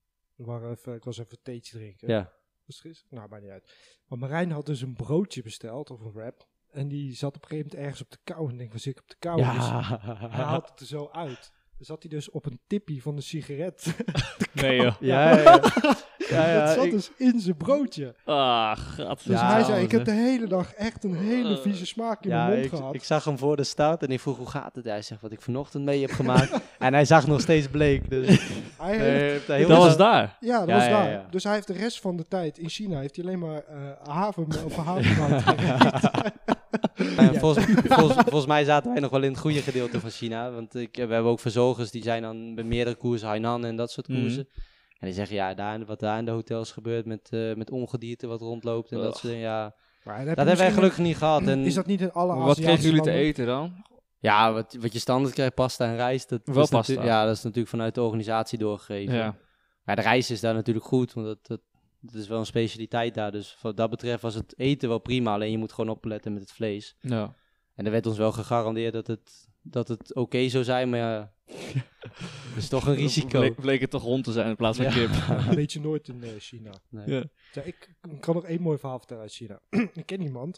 Ik was even een theetje drinken. Ja. Nou, maakt niet uit. Maar Marijn had dus een broodje besteld, of een wrap. En die zat op een gegeven moment ergens op de kou. En ik denk, was ik op de kou? Ja. Dus hij haalt het er zo uit. Dan zat hij dus op een tippie van de sigaret. Nee joh. Ja. Het zat dus in zijn broodje. Ah, gat. Dus hij zei, ik heb de hele dag echt een hele vieze smaak in mijn mond gehad. Ik zag hem voor de start en ik vroeg, hoe gaat het? Hij zegt, wat ik vanochtend mee heb gemaakt. En hij zag nog steeds bleek. Dus dat was daar? Ja, dat was daar. Ja. Dus hij heeft de rest van de tijd in China heeft hij alleen maar havermout gegeten. Volgens mij zaten wij nog wel in het goede gedeelte van China. Want we hebben ook verzorgers die zijn dan bij meerdere koersen, Hainan en dat soort koersen. En die zeggen, wat daar in de hotels gebeurt met ongedierte wat rondloopt en dat soort dingen. Ja, dat hebben wij gelukkig niet gehad. En is dat niet in alle Wat kregen jullie te eten dan? Ja, wat je standaard krijgt, pasta en rijst. Dat is natuurlijk vanuit de organisatie doorgegeven. Ja. Maar de rijst is daar natuurlijk goed, want dat is wel een specialiteit daar. Dus wat dat betreft was het eten wel prima, alleen je moet gewoon opletten met het vlees. Ja. En er werd ons wel gegarandeerd dat het oké zou zijn, maar ja, dat is toch een risico. Bleek het toch rond te zijn in plaats van kip. Dat weet je nooit in China. Nee. Ja. Ja, ik kan nog 1 mooi verhaal vertellen uit China. Ik ken iemand,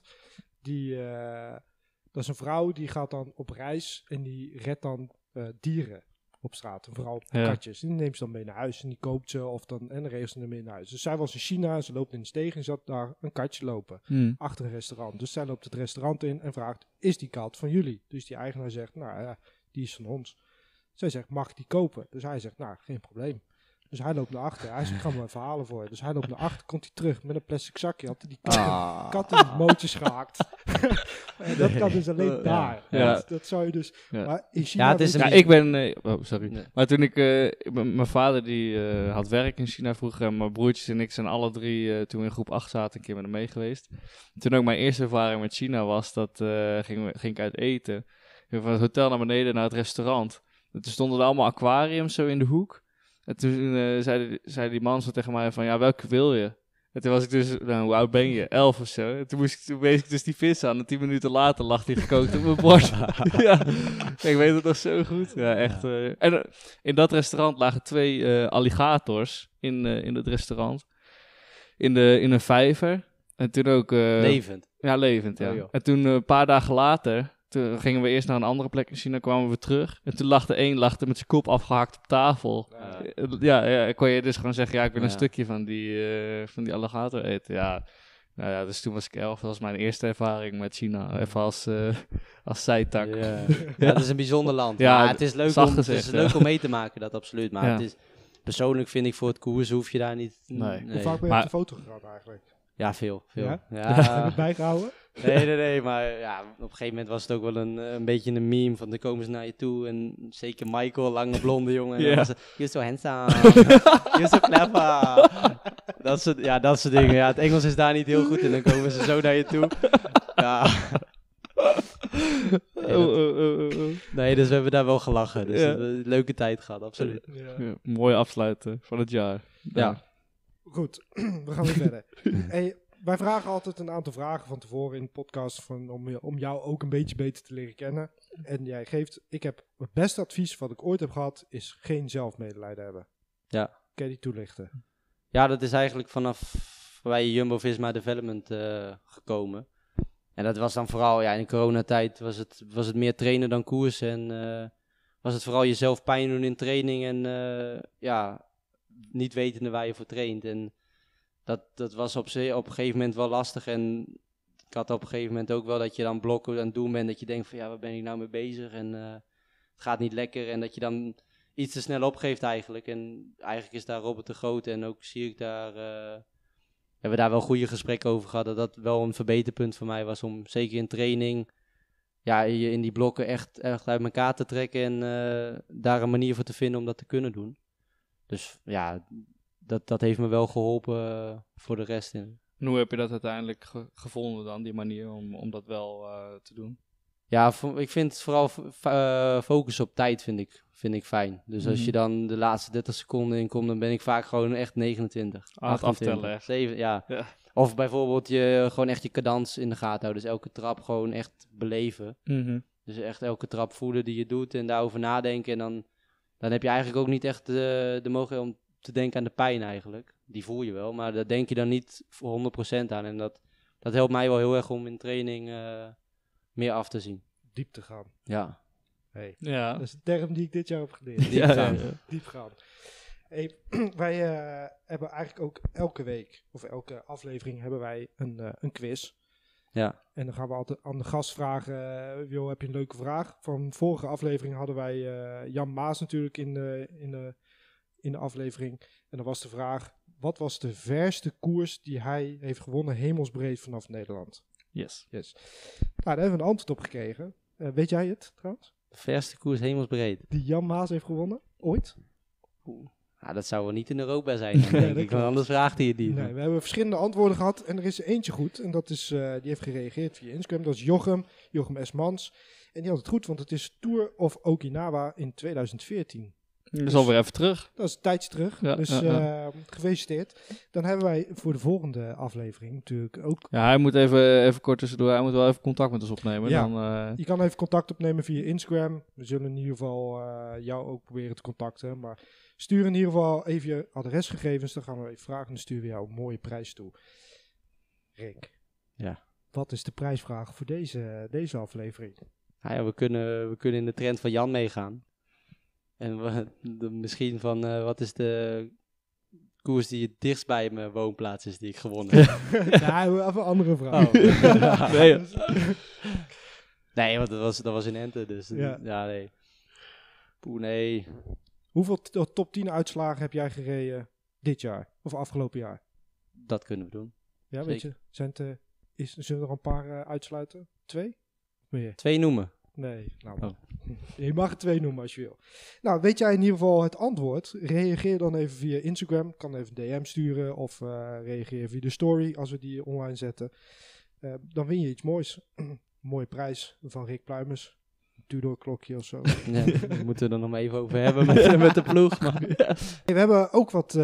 dat is een vrouw die gaat dan op reis en die redt dan dieren op straat. En vooral katjes. Die neemt ze dan mee naar huis en die koopt ze en dan regelt ze mee naar huis. Dus zij was in China, ze loopt in de steeg en zat daar een katje lopen. Achter een restaurant. Dus zij loopt het restaurant in en vraagt, is die kat van jullie? Dus die eigenaar zegt, nou ja, die is van ons. Zij zegt, mag ik die kopen? Dus hij zegt, nou, geen probleem. Dus hij loopt naar achter. Hij zegt, ik ga hem even halen voor je. Dus hij loopt naar achter, komt hij terug met een plastic zakje. Had hij die kat in het mootjes gehaakt. En dat kan dus alleen daar. Ja. Dat zou je dus... Ja. Maar in China... het is ik ben... sorry. Nee. Maar toen ik... mijn vader die had werk in China vroeger. En mijn broertjes en ik zijn alle 3 toen we in groep 8 zaten een keer met hem mee geweest. Toen ook mijn eerste ervaring met China was, dat ging ik uit eten. Van het hotel naar beneden naar het restaurant. En toen stonden er allemaal aquariums zo in de hoek. En toen zei die man zo tegen mij van, ja, welke wil je? En toen was ik dus, nou, hoe oud ben je? 11 of zo. En toen wees ik dus die vis aan. En 10 minuten later lag die gekookt op mijn bord. Ja, ik weet het nog zo goed. Ja, echt. En in dat restaurant lagen 2 alligators in het restaurant. In een vijver. En toen ook... levend? Ja, levend, ja. Oh, en toen een paar dagen later... Toen gingen we eerst naar een andere plek in China, kwamen we terug. En toen lag er met zijn kop afgehakt op tafel. Ja, kon je dus gewoon zeggen, ja, ik wil een stukje van die alligator eten. Ja, nou ja, dus toen was ik 11. Dat was mijn eerste ervaring met China. Even als zijtak. Ja, het is een bijzonder land. Ja, maar het is leuk om mee te maken, dat absoluut. Maar het is, persoonlijk vind ik voor het koers hoef je daar niet... Nee. Hoe vaak ben je op de foto gegaan eigenlijk? Ja, veel. Ja? Heb je het bijgehouden? Nee, maar ja, op een gegeven moment was het ook wel een beetje een meme van, dan komen ze naar je toe en zeker Michael, lange blonde jongen, en dan was het, you're so handsome, you're so clever. Dat soort dingen. Ja, het Engels is daar niet heel goed en dan komen ze zo naar je toe. Ja. Nee, dus we hebben daar wel gelachen. Dus een leuke tijd gehad, absoluut. Ja, mooi afsluiten van het jaar. Ja. Goed, we gaan weer verder. Hey, wij vragen altijd een aantal vragen van tevoren in de podcast om jou ook een beetje beter te leren kennen. En jij geeft, ik heb het beste advies wat ik ooit heb gehad, is geen zelfmedelijden hebben. Ja. Kan je die toelichten? Ja, dat is eigenlijk vanaf bij Jumbo-Visma Development gekomen. En dat was dan vooral, ja, in coronatijd was het meer trainen dan koers. En was het vooral jezelf pijn doen in training en niet wetende waar je voor traint. En dat was op een gegeven moment wel lastig. En ik had op een gegeven moment ook wel dat je dan blokken aan het doen bent. Dat je denkt van, ja, waar ben ik nou mee bezig? En het gaat niet lekker. En dat je dan iets te snel opgeeft eigenlijk. En eigenlijk is daar Robert de Groot en ook zie ik daar... hebben we daar wel goede gesprekken over gehad. Dat wel een verbeterpunt voor mij was om zeker in training... ja, je in die blokken echt uit elkaar te trekken. En daar een manier voor te vinden om dat te kunnen doen. Dus ja... Dat heeft me wel geholpen voor de rest. En hoe heb je dat uiteindelijk gevonden dan, die manier om dat wel te doen? Ja, ik vind vooral focus op tijd vind ik fijn. Dus als je dan de laatste 30 seconden inkomt, dan ben ik vaak gewoon echt 29. Aftellen. 7, ja. Of bijvoorbeeld gewoon echt je cadans in de gaten houden. Dus elke trap gewoon echt beleven. Mm-hmm. Dus echt elke trap voelen die je doet en daarover nadenken. En dan heb je eigenlijk ook niet echt de mogelijkheid om te denken aan de pijn eigenlijk. Die voel je wel, maar daar denk je dan niet voor 100% aan. En dat helpt mij wel heel erg om in training meer af te zien. Diep te gaan. Ja. Hey. Ja. Dat is de term die ik dit jaar heb geleerd. Diep gaan. Hey, wij hebben eigenlijk ook elke week, of elke aflevering, hebben wij een quiz. Ja. En dan gaan we altijd aan de gast vragen, Jo, heb je een leuke vraag? Van vorige aflevering hadden wij Jan Maas natuurlijk in de aflevering. En dan was de vraag, wat was de verste koers die hij heeft gewonnen hemelsbreed vanaf Nederland? Yes. Nou, daar hebben we een antwoord op gekregen. Weet jij het trouwens? De verste koers hemelsbreed. Die Jan Maas heeft gewonnen? Ooit? Ja, dat zou wel niet in Europa zijn, denk ik. Want anders vraagt hij het niet. Nee, we hebben verschillende antwoorden gehad en er is eentje goed. En dat is, die heeft gereageerd via Instagram. Dat is Jochem S. Mans. En die had het goed, want het is Tour of Okinawa in 2014. Dat is alweer even terug. Dat is een tijdje terug. Ja, dus gefeliciteerd. Dan hebben wij voor de volgende aflevering natuurlijk ook... Ja, hij moet even kort tussendoor. Hij moet wel even contact met ons opnemen. Ja, dan, je kan even contact opnemen via Instagram. We zullen in ieder geval jou ook proberen te contacten. Maar stuur in ieder geval even je adresgegevens. Dan gaan we even vragen en dan sturen we jou een mooie prijs toe. Rick. Ja. Wat is de prijsvraag voor deze aflevering? Nou ja, we kunnen in de trend van Jan meegaan. En misschien van, wat is de koers die het dichtst bij mijn woonplaats is die ik gewonnen heb? Nou, even een andere vraag. Nee, want dat was in Ente, dus nee. Poeh, nee. Hoeveel top 10 uitslagen heb jij gereden dit jaar? Of afgelopen jaar? Dat kunnen we doen. Ja, weet je. Zullen we er een paar uitsluiten? 2? Meer? 2 noemen? Nee, je mag er 2 noemen als je wil. Nou, weet jij in ieder geval het antwoord? Reageer dan even via Instagram. Kan even een DM sturen of reageer via de story als we die online zetten. Dan win je iets moois. Een mooie prijs van Rick Pluimers. Een Tudor klokje of zo. Ja, we moeten er nog maar even over hebben met de ploeg. Maar. Hey, we hebben ook wat...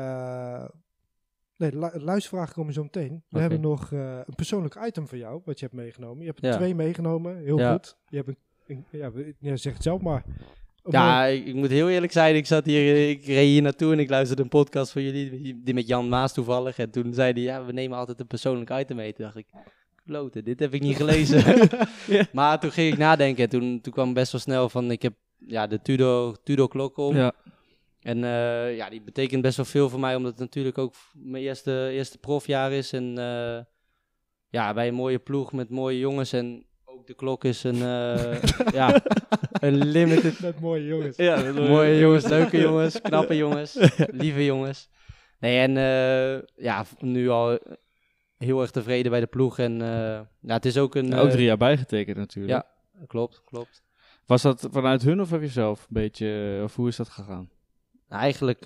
luistervragen komen zo meteen. We hebben nog een persoonlijk item van jou, wat je hebt meegenomen. Je hebt er 2 meegenomen, heel goed. Je hebt zeg het zelf maar. Ik moet heel eerlijk zijn, ik reed hier naartoe en ik luisterde een podcast van jullie, die met Jan Maas toevallig. En toen zei hij, we nemen altijd een persoonlijk item mee. Toen dacht ik, kloten, dit heb ik niet gelezen. Maar toen ging ik nadenken en toen kwam best wel snel van, ik heb de Tudor klok om. Ja. En die betekent best wel veel voor mij, omdat het natuurlijk ook mijn eerste profjaar is. En bij een mooie ploeg met mooie jongens. En ook de klok is een limited... Met mooie jongens. Ja, met mooie jongens, leuke jongens, knappe jongens, lieve jongens. Nee, en nu al heel erg tevreden bij de ploeg. En het is ook een... ook 3 jaar bijgetekend natuurlijk. Ja, klopt. Was dat vanuit hun of heb je zelf een beetje... Of hoe is dat gegaan? Eigenlijk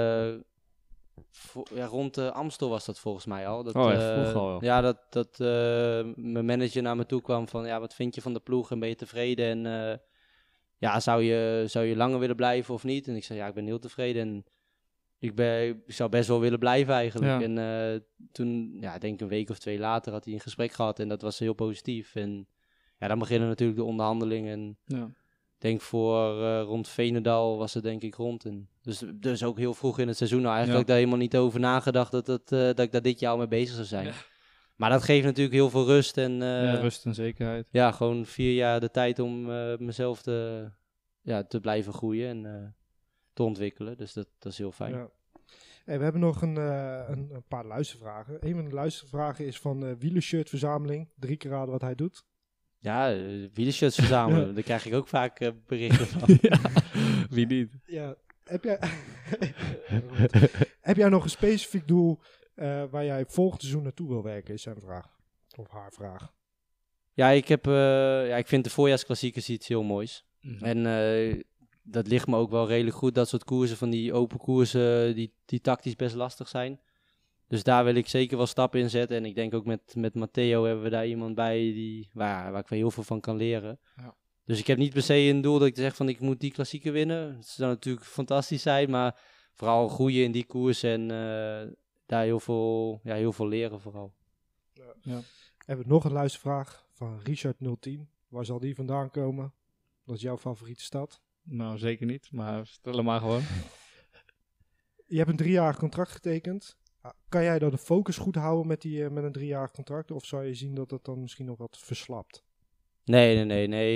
rond Amstel was dat volgens mij al. Dat, vroeg al wel. Ja, dat mijn manager naar me toe kwam van... wat vind je van de ploeg en ben je tevreden? En zou je langer willen blijven of niet? En ik zei, ik ben heel tevreden en ik zou best wel willen blijven eigenlijk. Ja. En toen, denk ik een week of 2 later had hij een gesprek gehad en dat was heel positief. En dan beginnen natuurlijk de onderhandelingen. Ik denk voor rond Veenendaal was het denk ik rond. En dus ook heel vroeg in het seizoen. Nou, eigenlijk had ik daar helemaal niet over nagedacht dat ik daar dit jaar al mee bezig zou zijn. Ja. Maar dat geeft natuurlijk heel veel rust. En, rust en zekerheid. Ja, gewoon 4 jaar de tijd om mezelf te blijven groeien en te ontwikkelen. Dus dat is heel fijn. Ja. Hey, we hebben nog een paar luistervragen. Een van de luistervragen is van Wielershirt Verzameling. 3 keer raden wat hij doet. Ja, wielershirts verzamelen. Daar krijg ik ook vaak berichten van. Wie niet? Ja. Heb jij nog een specifiek doel waar jij volgend seizoen naartoe wil werken, is zijn vraag. Of haar vraag. Ja, ik vind de voorjaarsklassiekers iets heel moois. Mm-hmm. En dat ligt me ook wel redelijk goed. Dat soort koersen, van die open koersen, die tactisch best lastig zijn. Dus daar wil ik zeker wel stappen in zetten. En ik denk ook met Matteo hebben we daar iemand bij waar ik wel heel veel van kan leren. Ja. Dus ik heb niet per se een doel dat ik zeg van ik moet die klassieker winnen. Het zou natuurlijk fantastisch zijn, maar vooral groeien in die koers en daar heel veel leren vooral. Ja. Ja. Hebben we nog een luistervraag van Richard010. Waar zal die vandaan komen? Dat is jouw favoriete stad? Nou, zeker niet, maar stel hem maar gewoon. Je hebt een 3-jarig contract getekend. Kan jij dan de focus goed houden met een 3-jarig contract? Of zou je zien dat het dan misschien nog wat verslapt? Nee.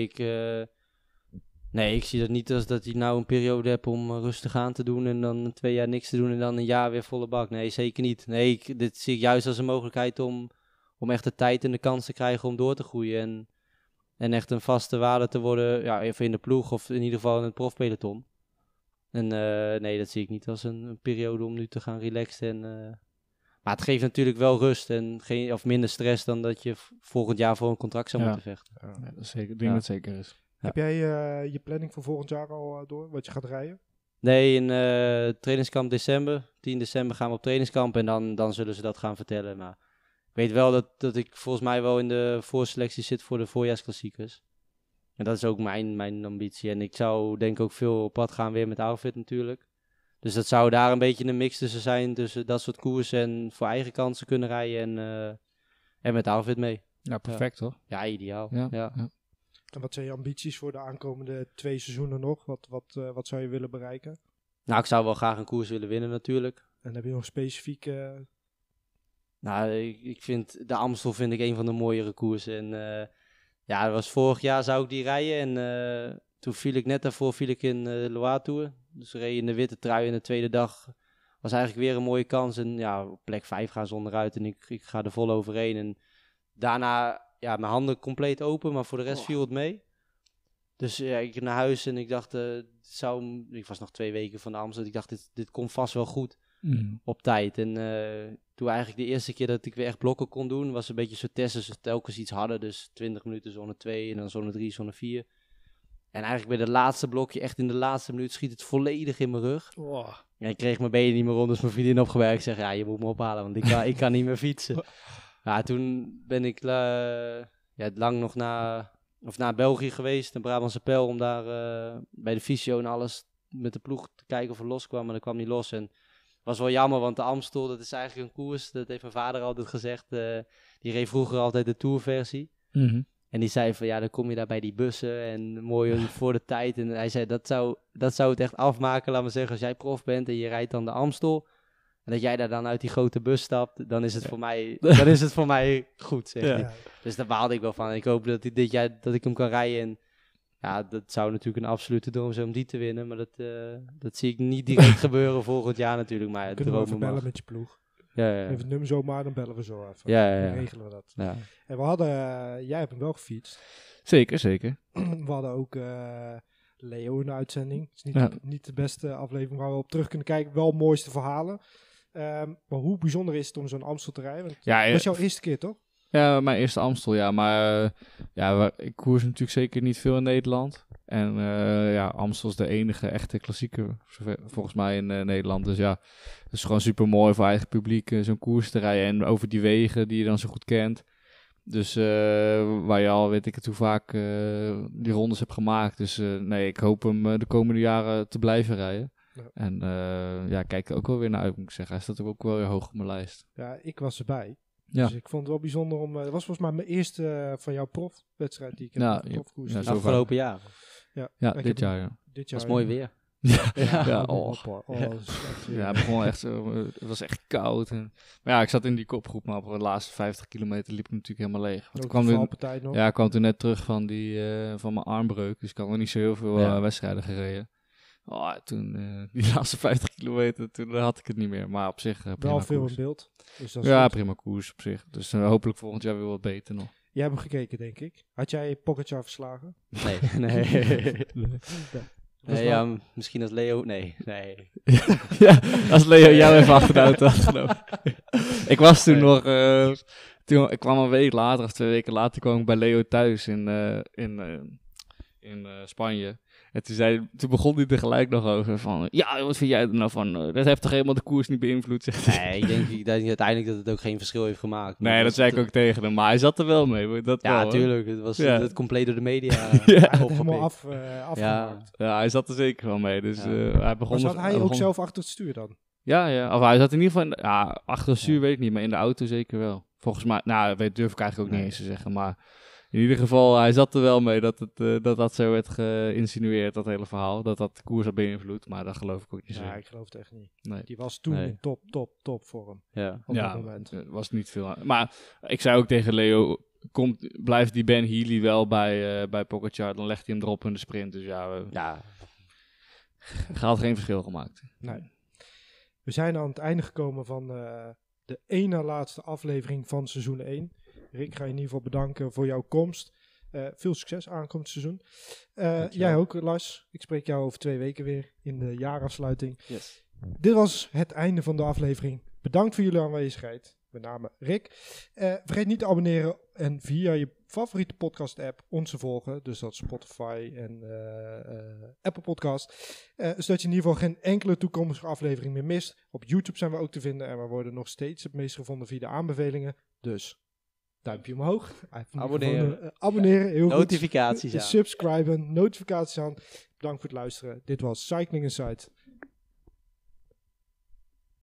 Ik zie dat niet als dat ik nou een periode heb om rustig aan te doen en dan 2 jaar niks te doen en dan een jaar weer volle bak. Nee, zeker niet. Nee, dit zie ik juist als een mogelijkheid om echt de tijd en de kans te krijgen om door te groeien. En echt een vaste waarde te worden, even in de ploeg of in ieder geval in het profpeloton. En nee, dat zie ik niet als een periode om nu te gaan relaxen. Maar het geeft natuurlijk wel rust en minder stress dan dat je volgend jaar voor een contract zou moeten vechten. Ja, dat is zeker, ik denk dat het zeker is. Ja. Heb jij je planning voor volgend jaar al door, wat je gaat rijden? Nee, in trainingskamp december. 10 december gaan we op trainingskamp en dan zullen ze dat gaan vertellen. Maar ik weet wel dat ik volgens mij wel in de voorselectie zit voor de voorjaarsklassiekers. En dat is ook mijn ambitie. En ik zou denk ik ook veel op pad gaan weer met Arvid natuurlijk. Dus dat zou daar een beetje een mix tussen zijn. Tussen dat soort koersen en voor eigen kansen kunnen rijden. En met Arvid mee. Ja, perfect hoor. Ja, ideaal. Ja. En wat zijn je ambities voor de aankomende 2 seizoenen nog? Wat zou je willen bereiken? Nou, ik zou wel graag een koers willen winnen natuurlijk. En heb je nog specifiek... Nou, ik vind de Amstel een van de mooiere koersen. En dat was vorig jaar zou ik die rijden. En toen net daarvoor in de Loire Tour. Dus reed in de witte trui en de tweede dag was eigenlijk weer een mooie kans. En ja, op plek 5 gaan ze onderuit en ik ga er vol overheen. En daarna, ja, mijn handen compleet open, maar voor de rest viel het mee. Dus ja, ik naar huis en ik dacht, ik was nog 2 weken van de Amstel. Ik dacht, dit komt vast wel goed op tijd. En toen eigenlijk de eerste keer dat ik weer echt blokken kon doen, was een beetje zo testen. Dus telkens iets harder, dus 20 minuten zone 2 en dan zone 3, zone 4. En eigenlijk bij de laatste blokje, echt in de laatste minuut, schiet het volledig in mijn rug. Wow. Ja, ik kreeg mijn benen niet meer rond, dus mijn vriendin opgewerkt. Ik zeg, ja, je moet me ophalen, want ik kan niet meer fietsen. Ja, toen ben ik lang nog naar België geweest, naar Brabantse Pijl, om daar bij de fysio en alles met de ploeg te kijken of er los kwam. Maar dat kwam niet los. En was wel jammer, want de Amstel, dat is eigenlijk een koers. Dat heeft mijn vader altijd gezegd. Die reed vroeger altijd de Tourversie. Mm-hmm. En die zei van, ja, dan kom je daar bij die bussen en mooi voor de tijd. En hij zei, dat zou het echt afmaken, laat maar zeggen, als jij prof bent en je rijdt dan de Amstel. En dat jij daar dan uit die grote bus stapt, dan is het voor mij goed, zeg hij. Ja. Dus daar baalde ik wel van. En ik hoop dat dit jaar dat ik hem kan rijden. En ja, dat zou natuurlijk een absolute droom zijn om die te winnen. Maar dat zie ik niet direct gebeuren volgend jaar natuurlijk. Maar kunnen we even bellen met je ploeg. Ja. Even het nummer zo maar, dan bellen we zo even. Ja. Dan regelen we dat. Ja. En we hadden, jij hebt hem wel gefietst. Zeker. We hadden ook Leo in de uitzending. Het is niet de beste aflevering waar we op terug kunnen kijken. Wel mooiste verhalen. Maar hoe bijzonder is het om zo'n Amstel te rijden? Want dat was jouw eerste keer, toch? Ja, mijn eerste Amstel, ja. Maar ik koers natuurlijk zeker niet veel in Nederland. En Amstel is de enige echte klassieker, volgens mij, in Nederland. Dus ja, het is gewoon super mooi voor eigen publiek zo'n koers te rijden. En over die wegen die je dan zo goed kent. Dus waar je al, weet ik het hoe vaak, die rondes hebt gemaakt. Dus ik hoop hem de komende jaren te blijven rijden. Ja. En kijk er ook wel weer naar uit, moet ik zeggen. Hij staat ook wel weer hoog op mijn lijst. Ja, ik was erbij. Ja. Dus ik vond het wel bijzonder om... Het was volgens mij mijn eerste van jouw profwedstrijd die ik heb profkoers. Ja, afgelopen jaar. Ja, dit jaar, ja. Dit jaar was mooi weer. Het begon echt zo. Het was echt koud. Maar ja, ik zat in die kopgroep, maar op de laatste 50 kilometer liep ik natuurlijk helemaal leeg. Want ik kwam toen net terg van mijn armbreuk, dus ik had nog niet zo heel veel wedstrijden gereden. Toen, die laatste 50 kilometer, toen had ik het niet meer. Maar op zich wel veel koers in beeld. Dus dat is prima koers op zich. Dus hopelijk volgend jaar weer wat beter nog. Jij hebt hem gekeken, denk ik. Had jij Pogačar verslagen? Nee. Nee, misschien als Leo... Nee. Ja, als Leo jou even achter de auto had genomen. Ik was toen nog... ik kwam een week later, of 2 weken later, kwam ik bij Leo thuis in Spanje. En toen begon hij tegelijk nog over van... Ja, wat vind jij er nou van? Dat heeft toch helemaal de koers niet beïnvloed, zegt hij. Nee, ik denk uiteindelijk dat het ook geen verschil heeft gemaakt. Nee, dat zei ik ook tegen hem. Maar hij zat er wel mee. Tuurlijk. Het was het compleet door de media helemaal afgemaakt. Ja, hij zat er zeker wel mee. Dus hij begon... Maar zat hij ook zelf achter het stuur dan? Ja. Of hij zat in ieder geval... achter het stuur weet ik niet, maar in de auto zeker wel. Volgens mij... dat durf ik eigenlijk ook niet eens te zeggen, maar... In ieder geval, hij zat er wel mee dat zo werd geïnsinueerd, dat hele verhaal. Dat de koers had beïnvloed, maar dat geloof ik ook niet zo. Ja, ik geloof het echt niet. Nee. Die was toen in top vorm. Ja. Op dat moment. Was niet veel aan. Maar ik zei ook tegen Leo, blijft die Ben Healy wel bij Pogačar, dan legt hij hem erop in de sprint. Dus had geen verschil gemaakt. Nee. We zijn aan het einde gekomen van de ene laatste aflevering van seizoen 1. Rick, ga je in ieder geval bedanken voor jouw komst. Veel succes aankomend seizoen. Jij ook, Lars. Ik spreek jou over 2 weken weer in de jaarafsluiting. Yes. Dit was het einde van de aflevering. Bedankt voor jullie aanwezigheid. Met name Rick. Vergeet niet te abonneren en via je favoriete podcast app ons te volgen. Dus dat is Spotify en Apple Podcast. Zodat je in ieder geval geen enkele toekomstige aflevering meer mist. Op YouTube zijn we ook te vinden en we worden nog steeds het meest gevonden via de aanbevelingen. Dus... duimpje omhoog. Abonneren, heel notificaties goed. Subscriben, notificaties aan. Bedankt voor het luisteren. Dit was Cycling Insight.